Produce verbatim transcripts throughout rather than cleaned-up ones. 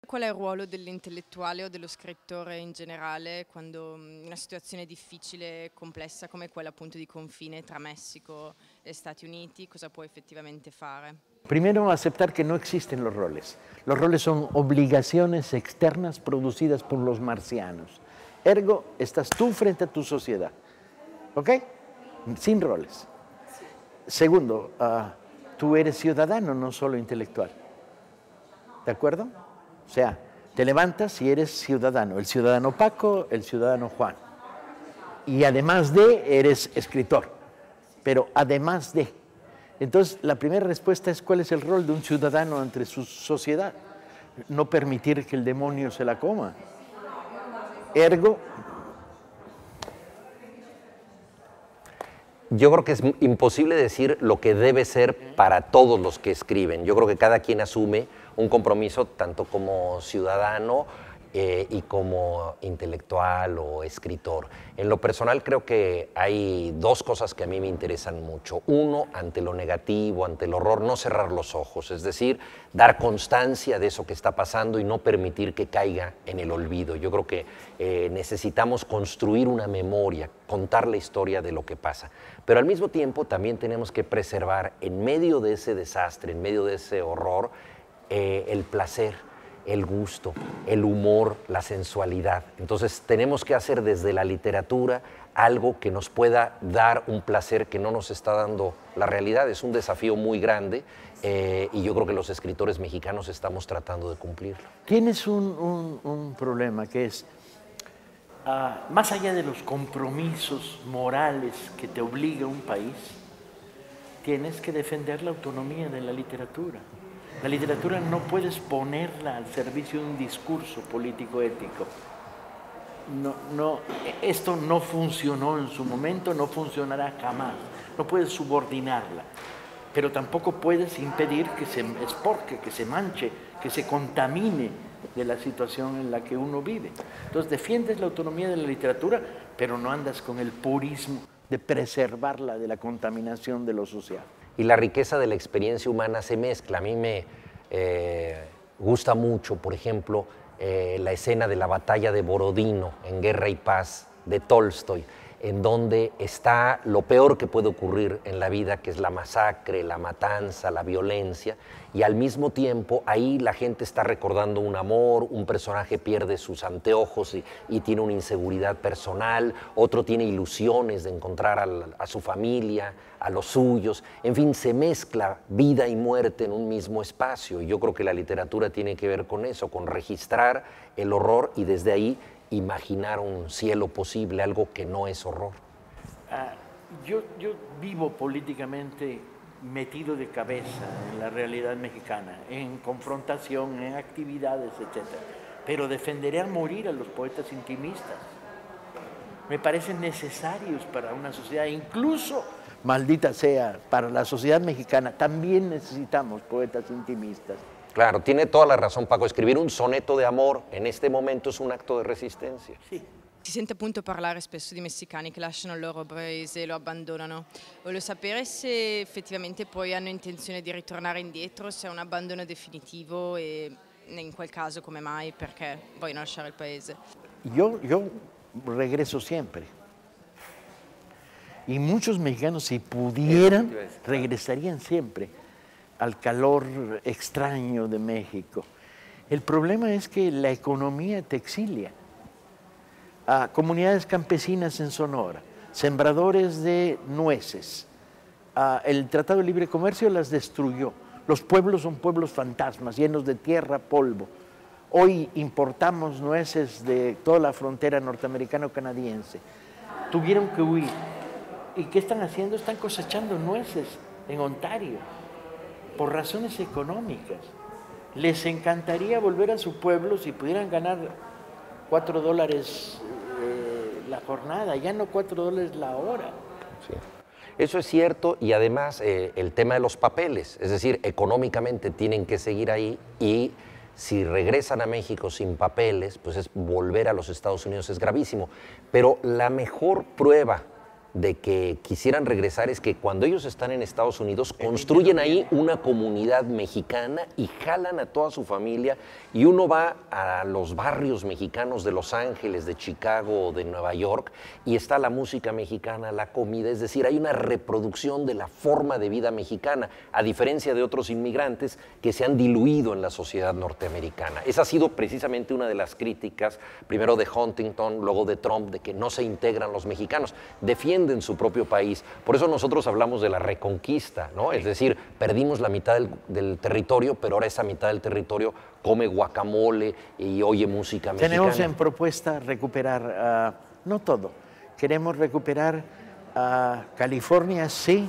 Qual è il ruolo dell'intellettuale o dello scrittore in generale quando in una situazione difficile e complessa come quella appunto di confine tra Messico e Stati Uniti, cosa può effettivamente fare? Primero, aceptar que no existen los roles. Los roles son obligaciones externas producidas por los marcianos. Ergo, estás tú frente a tu sociedad. ¿Ok? Sin roles. Segundo, uh, tú eres ciudadano, no solo intelectual. ¿De acuerdo? O sea, te levantas y eres ciudadano. El ciudadano Paco, el ciudadano Juan. Y además de, eres escritor. Pero además de. Entonces, la primera respuesta es cuál es el rol de un ciudadano ante su sociedad. No permitir que el demonio se la coma. Ergo. Yo creo que es imposible decir lo que debe ser para todos los que escriben. Yo creo que cada quien asume un compromiso tanto como ciudadano eh, y como intelectual o escritor. En lo personal creo que hay dos cosas que a mí me interesan mucho. Uno, ante lo negativo, ante el horror, no cerrar los ojos, es decir, dar constancia de eso que está pasando y no permitir que caiga en el olvido. Yo creo que eh, necesitamos construir una memoria, contar la historia de lo que pasa. Pero al mismo tiempo también tenemos que preservar en medio de ese desastre, en medio de ese horror, eh, el placer, el gusto, el humor, la sensualidad. Entonces tenemos que hacer desde la literatura algo que nos pueda dar un placer que no nos está dando la realidad. Es un desafío muy grande eh, y yo creo que los escritores mexicanos estamos tratando de cumplirlo. Tienes un, un, un problema que es, uh, más allá de los compromisos morales que te obliga un país, tienes que defender la autonomía de la literatura. La literatura no puedes ponerla al servicio de un discurso político-ético. No, no, esto no funcionó en su momento, no funcionará jamás. No puedes subordinarla, pero tampoco puedes impedir que se esporque, que se manche, que se contamine de la situación en la que uno vive. Entonces defiendes la autonomía de la literatura, pero no andas con el purismo de preservarla de la contaminación de lo social. Y la riqueza de la experiencia humana se mezcla. A mí me eh, gusta mucho, por ejemplo, eh, la escena de la batalla de Borodino en Guerra y Paz de Tolstoy, en donde está lo peor que puede ocurrir en la vida, que es la masacre, la matanza, la violencia, y al mismo tiempo ahí la gente está recordando un amor, un personaje pierde sus anteojos y, y tiene una inseguridad personal, otro tiene ilusiones de encontrar a, la, a su familia, a los suyos, en fin, se mezcla vida y muerte en un mismo espacio, y yo creo que la literatura tiene que ver con eso, con registrar el horror y desde ahí imaginar un cielo posible, algo que no es horror. Uh, yo, yo vivo políticamente metido de cabeza en la realidad mexicana, en confrontación, en actividades, etcétera. Pero defenderé a morir a los poetas intimistas. Me parecen necesarios para una sociedad, incluso, maldita sea, para la sociedad mexicana, también necesitamos poetas intimistas. Claro, tiene toda la razón Paco, escribir un soneto de amor en este momento es un acto de resistencia. Sì. Si sente appunto parlare spesso di messicani che lasciano il loro paese e lo abbandonano. Voglio sapere se effettivamente poi hanno intenzione di ritornare indietro, se è un abbandono definitivo e in quel caso come mai, perché vogliono lasciare il paese. Yo, yo regreso siempre. Y muchos mexicanos, si pudieran, regresarían siempre al calor extraño de México. El problema es que la economía te exilia. A comunidades campesinas en Sonora, sembradores de nueces. A el Tratado de Libre Comercio las destruyó. Los pueblos son pueblos fantasmas, llenos de tierra, polvo. Hoy importamos nueces de toda la frontera norteamericano-canadiense. Tuvieron que huir. ¿Y qué están haciendo? Están cosechando nueces en Ontario, por razones económicas. Les encantaría volver a su pueblo si pudieran ganar cuatro dólares eh, la jornada, ya no cuatro dólares la hora. Sí. Eso es cierto y además eh, el tema de los papeles, es decir, económicamente tienen que seguir ahí y si regresan a México sin papeles, pues es volver a los Estados Unidos es gravísimo. Pero la mejor prueba de que quisieran regresar es que cuando ellos están en Estados Unidos construyen ahí una comunidad mexicana y jalan a toda su familia, y uno va a los barrios mexicanos de Los Ángeles, de Chicago, de Nueva York, y está la música mexicana, la comida, es decir, hay una reproducción de la forma de vida mexicana, a diferencia de otros inmigrantes que se han diluido en la sociedad norteamericana. Esa ha sido precisamente una de las críticas, primero de Huntington, luego de Trump, de que no se integran los mexicanos, defienden en su propio país. Por eso nosotros hablamos de la reconquista, ¿no? Es decir, perdimos la mitad del, del territorio, pero ahora esa mitad del territorio come guacamole y oye música mexicana. Tenemos en propuesta recuperar, uh, no todo, queremos recuperar uh, California, sí,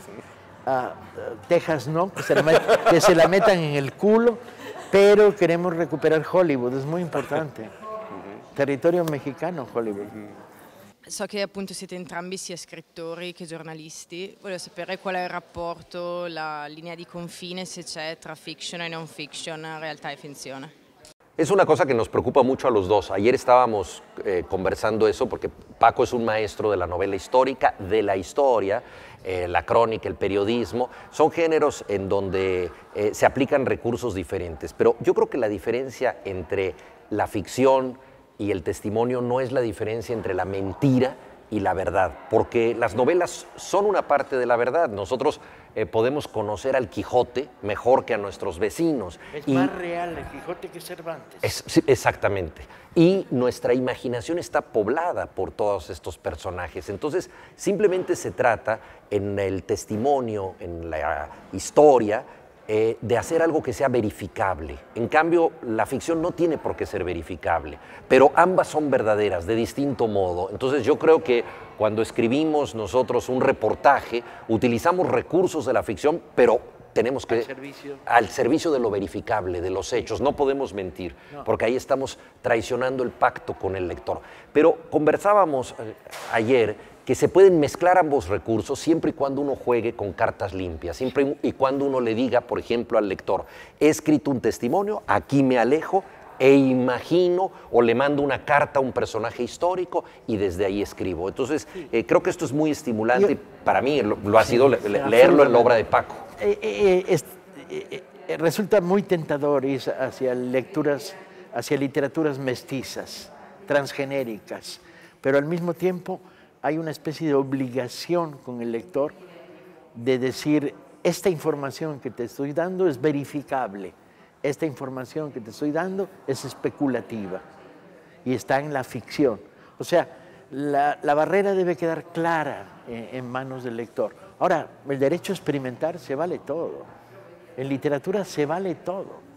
uh, Texas no, que se, la met, que se la metan en el culo, pero queremos recuperar Hollywood, es muy importante. Uh-huh. Territorio mexicano, Hollywood. Uh-huh. So che appunto siete entrambi sia scrittori che giornalisti, volevo sapere qual è il rapporto, la linea di confine, se c'è, tra fiction e non fiction, realtà e finzione. Es una cosa que nos preocupa mucho a los dos. Ayer estábamos eh, conversando eso porque Paco es un maestro de la novela histórica, de la historia, eh, la crónica, el periodismo. Son géneros en donde eh, se aplican recursos diferentes, pero yo creo que la diferencia entre la ficción y el testimonio no es la diferencia entre la mentira y la verdad, porque las novelas son una parte de la verdad. Nosotros eh, podemos conocer al Quijote mejor que a nuestros vecinos. Es y más real el Quijote que Cervantes. Es, sí, exactamente. Y nuestra imaginación está poblada por todos estos personajes. Entonces, simplemente se trata en el testimonio, en la historia, Eh, de hacer algo que sea verificable. En cambio, la ficción no tiene por qué ser verificable, pero ambas son verdaderas, de distinto modo. Entonces yo creo que cuando escribimos nosotros un reportaje, utilizamos recursos de la ficción, pero tenemos que... Al servicio. Al servicio de lo verificable, de los hechos. No podemos mentir, no. Porque ahí estamos traicionando el pacto con el lector. Pero conversábamos eh, ayer que se pueden mezclar ambos recursos siempre y cuando uno juegue con cartas limpias, siempre y cuando uno le diga, por ejemplo, al lector, he escrito un testimonio, aquí me alejo e imagino o le mando una carta a un personaje histórico y desde ahí escribo. Entonces, eh, creo que esto es muy estimulante. Yo, para mí lo, lo ha sí, sido le, leerlo en la obra de Paco. Eh, eh, es, eh, eh, resulta muy tentador ir hacia lecturas, hacia literaturas mestizas, transgenéricas, pero al mismo tiempo hay una especie de obligación con el lector de decir, esta información que te estoy dando es verificable, esta información que te estoy dando es especulativa y está en la ficción. O sea, la, la barrera debe quedar clara en, en manos del lector. Ahora, el derecho a experimentar se vale todo, en literatura se vale todo.